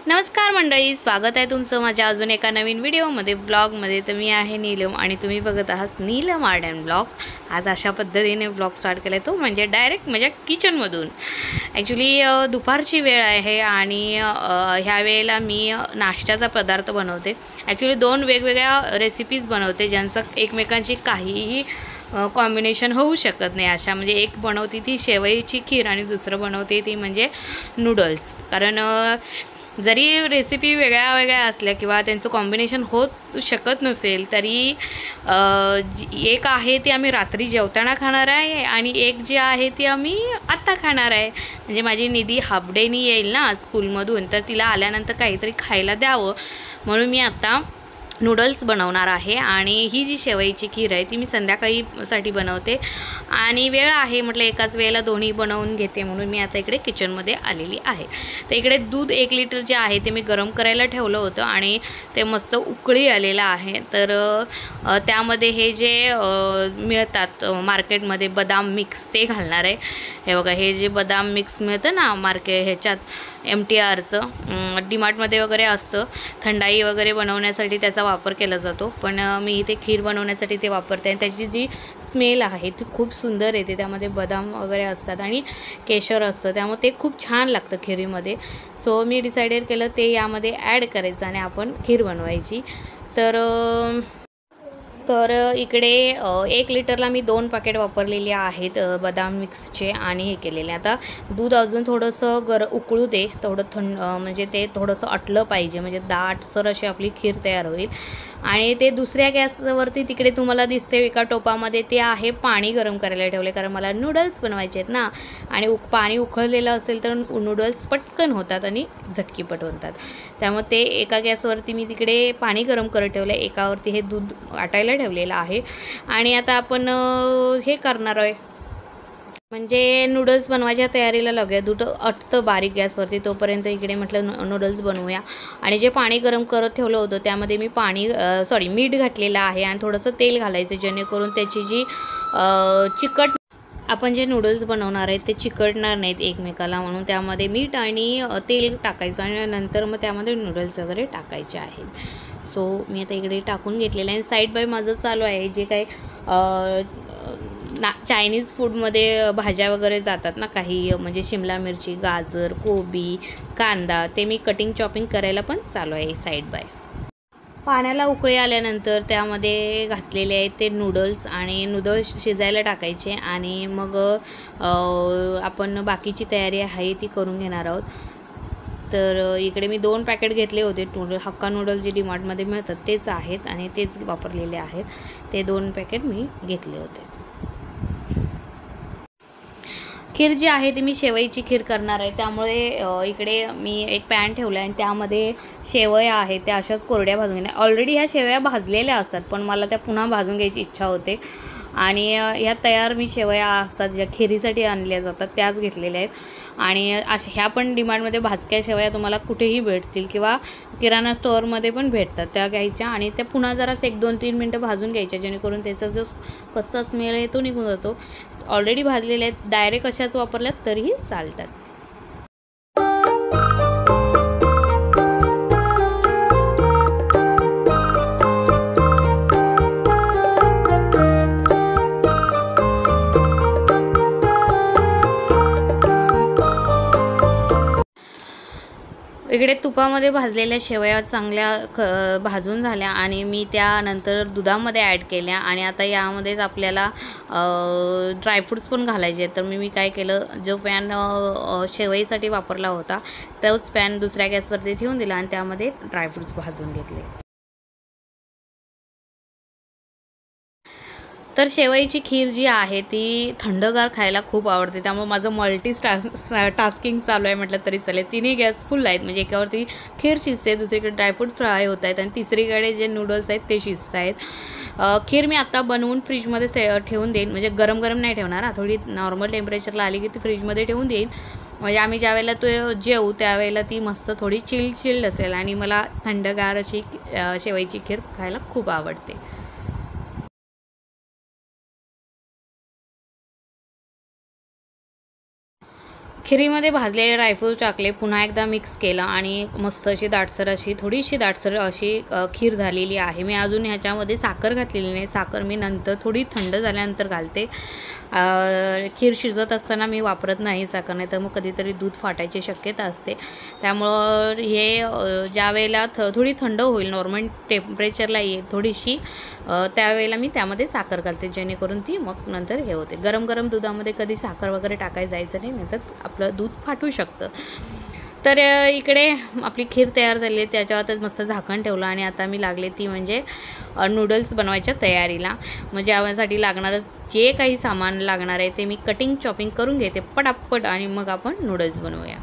नमस्कार मंडळी, स्वागत आहे तुमचं माझ्या अजून एका नवीन व्हिडिओमध्ये ब्लॉगमध्ये। तर मी आहे नीलम आणि तुम्ही बघत आहात नीलम आर्ट अँड ब्लॉग। आज अशा पद्धतीने ब्लॉग स्टार्ट केला तो म्हणजे डायरेक्ट माझ्या किचनमधून। ॲक्च्युली दुपारची वेळ आहे आणि ह्या वेळेला मी नाश्त्याचा पदार्थ बनवते। ॲक्च्युली दोन वेगवेगळ्या रेसिपीज बनवते ज्यांचं एकमेकांची काहीही कॉम्बिनेशन होऊ शकत नाही अशा। म्हणजे एक बनवते ती शेवईची खीर आणि दुसरं बनवते ती म्हणजे नूडल्स। कारण जरी रेसिपी वेगळ्या वेगळ्या असल्या किंवा त्यांचं कॉम्बिनेशन होत शकत नसेल तरी एक आहे ती आम्ही रात्री जेवताना खाणार आहे आणि एक जी आहे ती आम्ही आत्ता खाणार आहे। म्हणजे माझी निधी हाफ डेनी येईल ना स्कूलमधून, तर तिला आल्यानंतर काहीतरी खायला द्यावं म्हणून मी आत्ता नूडल्स बनवणार आहे। आणि ही जी शेवईची खीर आहे ती मी संध्याकाळीसाठी बनवते आणि वेळ आहे म्हटलं एकाच वेळेला दोन्ही बनवून घेते म्हणून मी आता इकडे किचनमध्ये आलेली आहे। तर इकडे दूध 1 लिटर जे आहे ते मी गरम करायला ठेवलं होतं आणि ते मस्त उकळी आलेलं आहे। तर त्यामध्ये हे जे मिळतात मार्केटमध्ये बदाम मिक्स ते घालणार आहे। हे बघा, हे जे बदाम मिक्स मिळतं ना ह्याच्यात MTRचं डीमार्टमध्ये वगैरे असतं, थंडाई वगैरे बनवण्यासाठी त्याचा वापर केला जातो, पण मी इथे खीर बनवण्यासाठी ते वापरते आणि त्याची जी स्मेल आहे ती खूप सुंदर येते। त्यामध्ये बदाम वगैरे असतात आणि केशर असतं, त्यामुळे ते खूप छान लागतं खिरीमध्ये। सो मी डिसाइडेड केलं ते यामध्ये ॲड करायचं आणि आपण खीर बनवायची। तर इकडे 1 लिटरला मी 2 पॅकेट वापरलेले आहेत बदाम मिक्सचे आणि हे केलेले। आता दूध अजून थोडंसं उकळू दे, थोडं थंड म्हणजे ते थोडंसं आटलं पाहिजे, म्हणजे दाटसर अशी आपली खीर तयार होईल। आणि ते दुसऱ्या गॅसवरती तिकडे तुम्हाला दिसते एका टोपामध्ये ते आहे पाणी गरम करायला ठेवले, कारण मला नूडल्स बनवायचे आहेत ना। आणि पाणी उकळलेलं असेल तर नूडल्स पटकन होतात आणि झटकीपट होतात, त्यामुळे ते एका गॅसवरती मी तिकडे पाणी गरम करत ठेवलं, एकावरती हे दूध आटायला ठेवलेलं आहे। आणि आता आपण हे करणार आहे म्हणजे नूडल्स बनवायच्या तयारीला लागूया। दूध आटतं बारीक गॅसवरती, तोपर्यंत इकडे म्हटलं नूडल्स बनवूया। आणि जे पाणी गरम करत ठेवलं होतं त्यामध्ये मी मीठ घातलेलं आहे आणि थोडंसं तेल घालायचं, जेणेकरून त्याची जी आपण जे नूडल्स बनवणार आहेत ते चिकटणार नाहीत एकमेकाला, म्हणून त्यामध्ये मीठ आणि तेल टाकायचं आणि नंतर मग त्यामध्ये नूडल्स वगैरे टाकायचे आहेत। सो मी आता इकडे टाकून घेतलेलं आहे। साईड बाय माझं चालू आहे जे काही चायनीज फूडमध्ये भाज्या वगैरे जातात ना काही, म्हणजे शिमला मिरची, गाजर, कोबी, कांदा, ते मी कटिंग चॉपिंग करायला पण चालू आहे साईड बाय। पाण्याला उकळी आल्यानंतर त्यामध्ये घातलेले आहेत ते नूडल्स आणि नूडल्स शिजायला टाकायचे आणि मग आपण बाकीची तयारी आहे ती करून घेणार आहोत। तर इकडे मी 2 पॅकेट घेतले होते हक्का नूडल्स जे डीमार्टमध्ये मिळतात तेच आहेत आणि तेच वापरलेले आहेत, ते 2 पॅकेट मी घेतले होते। खीर जी आहे ती मी शेवईची खीर करणार आहे, त्यामुळे इकडे मी एक पॅन ठेवला आहे आणि त्यामध्ये शेवया आहेत त्या अशाच कोरड्या भाजून घेणार। ऑलरेडी ह्या शेवया भाजलेल्या असतात पण मला त्या पुन्हा भाजून घ्यायची इच्छा होते आणि ह्या तयार मी शेवया असतात ज्या खिरीसाठी आणल्या जातात त्याच घेतलेल्या आहेत। आणि ह्या पण डिमांडमध्ये भाजक्या शेवया तुम्हाला कुठेही भेटतील किंवा किराणा स्टोअरमध्ये पण भेटतात, त्या घ्यायच्या आणि त्या पुन्हा जरासं 1-2-3 मिनटं भाजून घ्यायच्या, जेणेकरून त्याचा जो कच्चा स्मेल आहे तो निघून जातो। ऑलरेडी भाजलेले आहेत, डायरेक्ट अशाच वापरल्यात तरीही चालतात। इकडे तुपामध्ये भाजलेल्या शेवया चांगल्या भाजून झाल्या आणि मी त्यानंतर दुधामध्ये ॲड केल्या आणि आता यामध्येच आपल्याला ड्रायफ्रूट्स पण घालायचे आहेत। तर मी काय केलं, जो पॅन शेवईसाठी वापरला होता तोच पॅन दुसऱ्या गॅसवरती ठेवून दिला आणि त्यामध्ये ड्रायफ्रूट्स भाजून घेतले। तर शेवईची खीर जी आहे ती थंडगार खायला खूप आवडते, त्यामुळे माझं टास्किंग चालू आहे म्हटलं तरी चालेल। तिन्ही गॅस फुल आहेत, म्हणजे एकावरती खीर शिजते, दुसरीकडे ड्रायफ्रूट फ्राय होत आहेत आणि तिसरीकडे जे नूडल्स आहेत ते शिजत आहेत। खीर मी आता बनवून फ्रीजमध्ये ठेवून देईन, म्हणजे गरम गरम नाही ठेवणार, थोडी नॉर्मल टेम्परेचरला आली की ती फ्रीजमध्ये ठेवून देईन, म्हणजे आम्ही ज्यावेळेला तो जेवू त्यावेळेला ती मस्त थोडी चिल्ड असेल आणि मला थंडगार अशी शेवईची खीर खायला खूप आवडते। खिरीमध्ये भाजलेले ड्रायफ्रूट टाकले, पुन्हा एकदा मिक्स केलं आणि मस्त अशी दाटसर अशी थोडीशी दाटसर अशी खीर झालेली आहे. मी अजून ह्याच्यामध्ये साखर घातलेली नाही. साखर मी नंतर थोडी थंड झाल्यानंतर घालते. खीर शिजत असताना मी वापरत नाही साखर, नाही तर मग कधीतरी दूध फाटायची शक्यता असते. त्यामुळं हे ज्यावेळेला थोडी थंड होईल, नॉर्मल टेम्परेचरला येईल थोडीशी, त्यावेळेला मी त्यामध्ये साखर घालते, जेणेकरून ती मग नंतर हे होते. गरम गरम दुधामध्ये कधी साखर वगैरे टाकायला जायचं नाही, नंतर आपलं दूध फाटू शकतं. तर इकडे आपली खीर तयार झाली आहे. त्याच्यावरच मस्त झाकण ठेवलं आणि आता मी लागले ती म्हणजे नूडल्स बनवायच्या तयारीला. म्हणजे यासाठी लागणारं जे काही सामान लागणार आहे ते मी कटिंग चॉपिंग करून घेते पटापट आणि मग आपण नूडल्स बनवूया.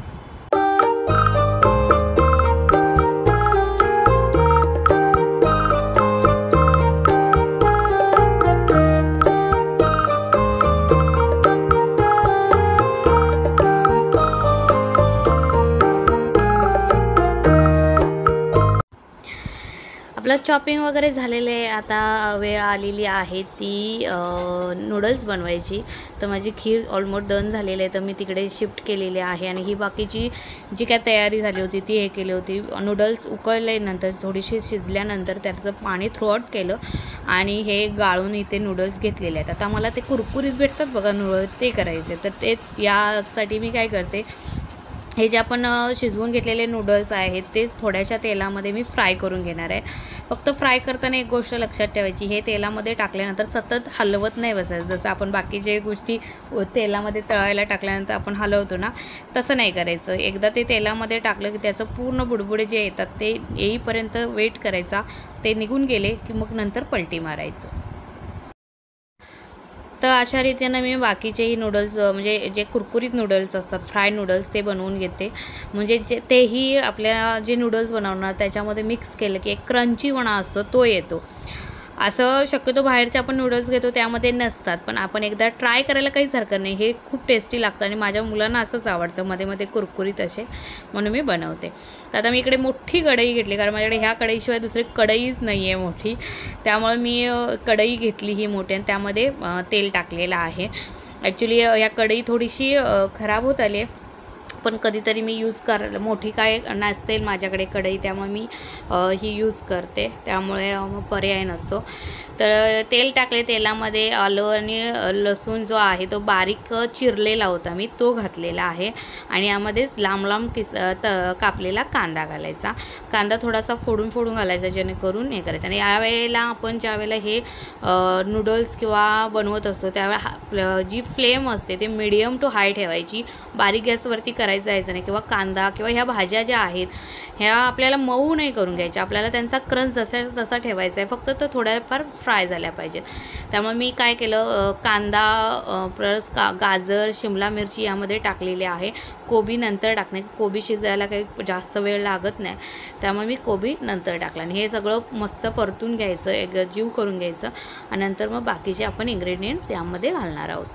आपलं चॉपिंग वगैरे झालेलं आहे. आता वेळ आलेली आहे ती नूडल्स बनवायची. तर माझी खीर ऑलमोस्ट डन झालेली आहे, तर मी तिकडे शिफ्ट केलेली आहे आणि ही बाकीची जी काय तयारी झाली होती ती हे केली होती. नूडल्स उकळल्यानंतर थोडीशी शिजल्यानंतर त्याचं पाणी थ्रोआउट केलं आणि हे गाळून इथे नूडल्स घेतलेले आहेत. आता मला ते कुरकुरीत भेटतात बघा नूडल्स, ते करायचे. तर ते यासाठी मी काय करते, हे जे आपण शिजवून घेतलेले नूडल्स आहेत ते थोड्याशा तेलामध्ये मी फ्राय करून घेणार आहे. फक्त फ्राय करताना एक गोष्ट लक्षात ठेवायची, हे तेलामध्ये टाकल्यानंतर सतत हलवत नाही बसायचं. जसं आपण बाकीचे गोष्टी तेलामध्ये तळायला टाकल्यानंतर आपण हलवतो ना, तसं नाही करायचं. एकदा ते तेलामध्ये टाकलं की त्याचं पूर्ण बुडबुडे जे येतात ते येईपर्यंत वेट करायचा. ते निघून गेले की मग नंतर पलटी मारायचं. तर अशा रीतीनं मी बाकीचेही नूडल्स म्हणजे जे कुरकुरीत नूडल्स असतात, फ्राय नूडल्स, ते बनवून घेते. म्हणजे तेही आपल्या जे नूडल्स बनवणार त्याच्यामध्ये मिक्स केलं की एक क्रंचीपणा असतो तो येतो. असं शक्यतो बाहेरचे आपण नूडल्स घेतो त्यामध्ये नसतात, पण आपण एकदा ट्राय करायला काहीच हरकत नाही. हे खूप टेस्टी लागतं आणि माझ्या मुलांना असंच आवडतं, मध्ये मध्ये कुरकुरीत असे, म्हणून मी बनवते. तर आता मी इकडे मोठी कढई घेतली, कारण माझ्याकडे ह्या कढईशिवाय दुसरी कढईच नाही आहे मोठी. त्यामुळे मी कढई घेतली ही मोठी आणि त्यामध्ये तेल टाकलेलं आहे. ॲक्च्युली ह्या कढई थोडीशी खराब होत आली आहे, पण कधीतरी मी यूज करायला, मोठी काय नसते माझ्याकडे कढई, त्यामुळे मी ही यूज करते, त्यामुळे मग पर्याय नसतो. तर तेल टाकले. तेलामध्ये आलं आणि लसूण जो आहे तो बारीक चिरलेला होता मी, तो घातलेला आहे आणि यामध्येच लांब लांब कापलेला कांदा घालायचा. कांदा थोडासा फोडून फोडून घालायचा, जेणेकरून हे करायचं. आणि यावेळेला आपण ज्यावेळेला हे नूडल्स किंवा बनवत असतो त्यावेळेला जी फ्लेम असते ते मीडियम टू हाय ठेवायची. बारीक गॅसवरती करायचं जायचं नाही. किंवा कांदा किंवा ह्या भाज्या ज्या आहेत ह्या आपल्याला मऊ नाही करून घ्यायच्या, आपल्याला त्यांचा क्रंच जसा तसा ठेवायचा आहे, फक्त तो थोड्याफार फ्राय झाल्या पाहिजेत. त्यामुळे मी काय केलं, कांदा प्लस गाजर, शिमला मिरची यामध्ये टाकलेली आहे. कोबी नंतर टाकणे, कोबी शिजायला काही जास्त वेळ लागत नाही, त्यामुळे मी कोबी नंतर टाकला. आणि हे सगळं मस्त परतून घ्यायचं, एक जीव करून घ्यायचं आणि नंतर मग बाकीचे आपण इन्ग्रेडियंट्स यामध्ये घालणार आहोत.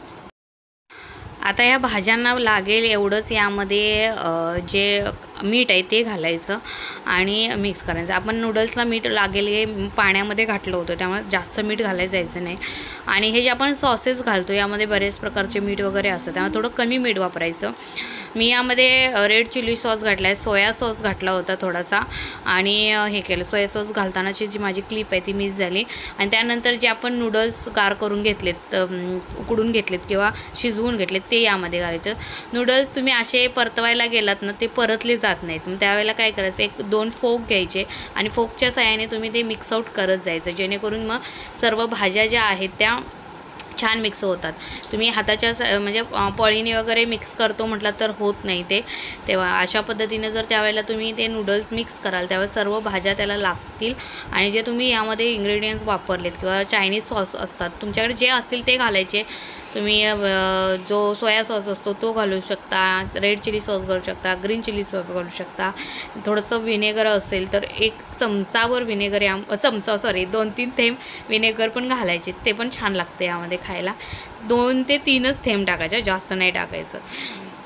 आता या भाज्यांना लागेल एवढंच यामध्ये जे मीठ आहे ते घालायचं आणि मिक्स करायचं. आपण नूडल्सला मीठ लागेल हे पाण्यामध्ये घातलं होतं, त्यामुळे जास्त मीठ घालायचं जायचं नाही. आणि हे जे आपण सॉसेस घालतो यामध्ये बरेच प्रकारचे मीठ वगैरे असतं, त्यामुळे थोडं कमी मीठ वापरायचं. मी यामध्ये रेड चिली सॉस घातला आहे, सोया सॉस घातला होता थोडासा आणि हे केलं. सोया सॉस घालतानाची जी माझी क्लिप आहे ती मिस झाली. आणि त्यानंतर जे आपण नूडल्स गार करून घेतलेत, उकडून घेतलेत किंवा शिजवून घेतलेत ते यामध्ये घालायचं. नूडल्स तुम्ही असे परतवायला गेलात ना ते परतले जात नाहीत. मग त्यावेळेला काय करायचं, 1-2 फोक घ्यायचे आणि फोकच्या साहाय्याने तुम्ही ते मिक्स आउट करत जायचं, जेणेकरून मग सर्व भाज्या ज्या आहेत त्या छान मिक्स होतात. तुम्ही हाताच्या म्हणजे पळीने वगैरे मिक्स करतो म्हटलं तर होत नाही ते. तेव्हा अशा पद्धतीने जर त्यावेळेला तुम्ही ते नूडल्स मिक्स कराल त्यावेळेस सर्व भाज्या त्याला लागतील. आणि जे तुम्ही यामध्ये इन्ग्रेडियंट्स वापरलेत किंवा चायनीज सॉस असतात तुमच्याकडे जे असतील ते घालायचे. तुम्ही जो सोया सॉस असतो तो घालू शकता, रेड चिली सॉस घालू शकता, ग्रीन चिली सॉस घालू शकता. थोडंसं व्हिनेगर असेल तर 1 चमचावर व्हिनेगर 2-3 थेंब व्हिनेगर पण घालायचे, ते पण छान लागते यामध्ये खायला. 2 ते 3च थेंब टाकायचे, जास्त नाही टाकायचं.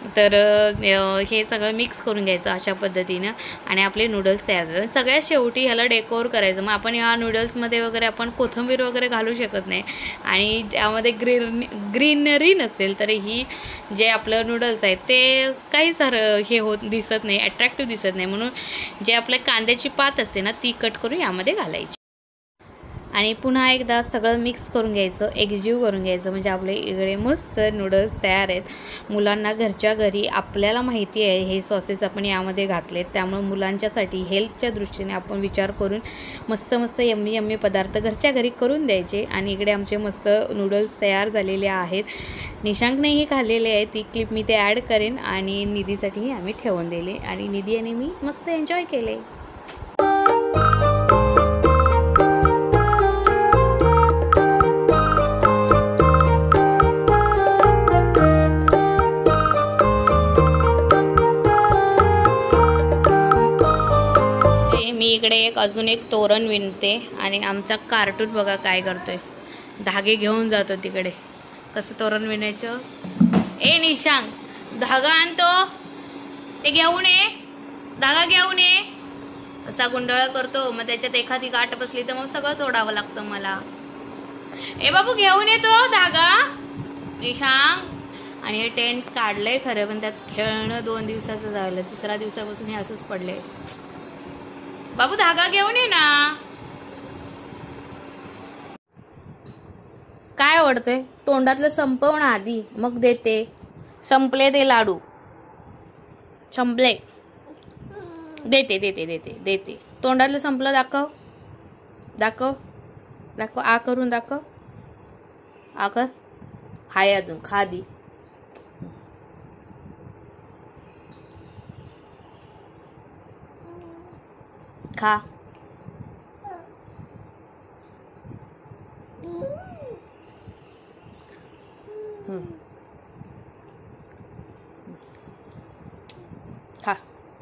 तर हे सगळं मिक्स करून घ्यायचं अशा पद्धतीनं आणि आपले नूडल्स तयार झाले. सगळ्यात शेवटी ह्याला डेकोर करायचं. मग आपण या नूडल्समध्ये वगैरे आपण कोथिंबीर वगैरे घालू शकत नाही आणि त्यामध्ये ग्रीनरी नसेल तर ही जे आपलं नूडल्स आहेत ते काही सारं हे दिसत नाही, अट्रॅक्टिव्ह दिसत नाही. म्हणून जे आपल्या कांद्याची पात असते ना ती कट करून यामध्ये घालायची आणि पुन्हा एकदा सगळं मिक्स करून घ्यायचं, एकजीव करून घ्यायचं. म्हणजे आपले इकडे मस्त नूडल्स तयार आहेत. मुलांना घरच्या घरी आपल्याला माहिती आहे हे सॉसेस आपण यामध्ये घातलेत, त्यामुळे मुलांच्यासाठी हेल्थच्या दृष्टीने आपण विचार करून मस्त मस्त यम्मी यम्मी पदार्थ घरच्या घरी करून द्यायचे. आणि इकडे आमचे मस्त नूडल्स तयार झालेले आहेत. निशांकनेही खाल्लेले आहे, ती क्लिप मी ते ॲड करेन आणि निधीसाठीही आम्ही ठेवून दिले आणि निधी आणि मी मस्त एन्जॉय केले. इकडे अजून एक तोरण विणते आणि आमचा कार्टून बघा काय करतोय, धागे घेऊन जातो तिकडे. कसं तोरण विणायचं? ए निशांक, धागा आणतो, ते घेऊन ये, धागा घेऊन ये. असा गुंडाळा करतो, मग त्याच्यात एखादी गाठ बसली तर मग सगळं तोडावं लागतं मला. ए बाबू घेऊन येतो धागा निशांक. आणि हे टेंट काढलंय खरं, पण त्यात खेळणं 2 दिवसाचं झालं, 3ऱ्या दिवसापासून हे असंच पडलंय. बाबू धागा घेऊन ये ना. काय आवडतंय? तोंडातलं संपव ना आधी, मग देते. संपले ते लाडू, संपले. देते देते देते देते. तोंडातलं संपलं, दाखव दाखव दाखव. आ करून दाखव, आ कर. हाय अजून, खा आधी. खा. खा.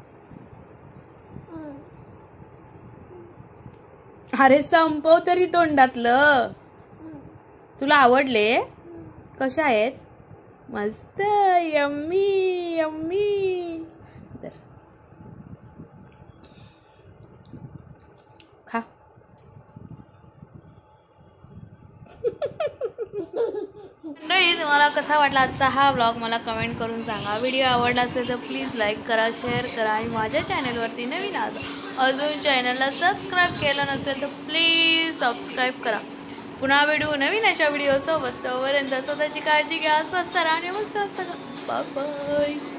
अरे संपव तरी तोंडातलं. तुला आवडले? कशा आहेत? मस्त, यम्मी यम्मी. खा. नाही, तुम्हाला कसा वाटला आजचा हा व्लॉग मला कमेंट करून सांगा. व्हिडिओ आवडला असेल तर प्लीज लाईक करा, शेअर करा आणि माझ्या चॅनलवरती नवीन अजून चॅनलला सबस्क्राईब केलं नसेल तर प्लीज सबस्क्राईब करा. पुन्हा भेटू नवीन अशा व्हिडिओसोबत. तोपर्यंत स्वतःची काळजी घ्या, स्वस्त राहा आणि मस्त सगळं. Bye bye.